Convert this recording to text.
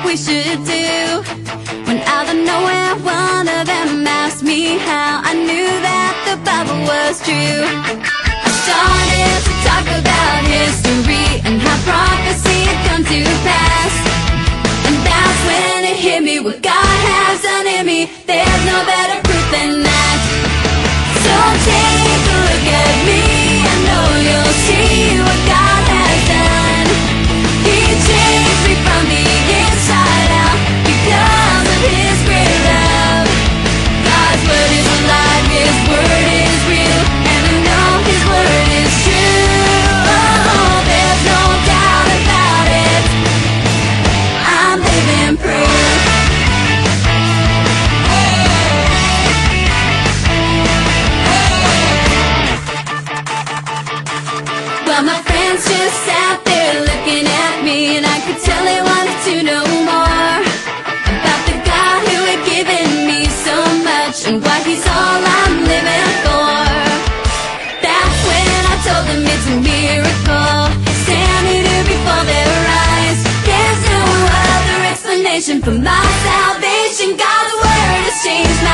we should do. When out of nowhere one of them asked me how I knew that the Bible was true. I started to talk about history and how prophecy had come to pass. And that's when it hit me, what God has done in me, there's no better proof than that. So take a look at me, I know you'll see what God has done. He changed me from the inside out because of His great love. God's word is alive, His word is real, and I know His word is true. Oh, there's no doubt about it, I'm living proof. Well, my friends just sat there looking at me, and I could tell they wanted to know more about the God who had given me so much and why He's all I'm living for. That's when I told them it's a miracle, standing here before their eyes. There's no other explanation for my salvation. God's word has changed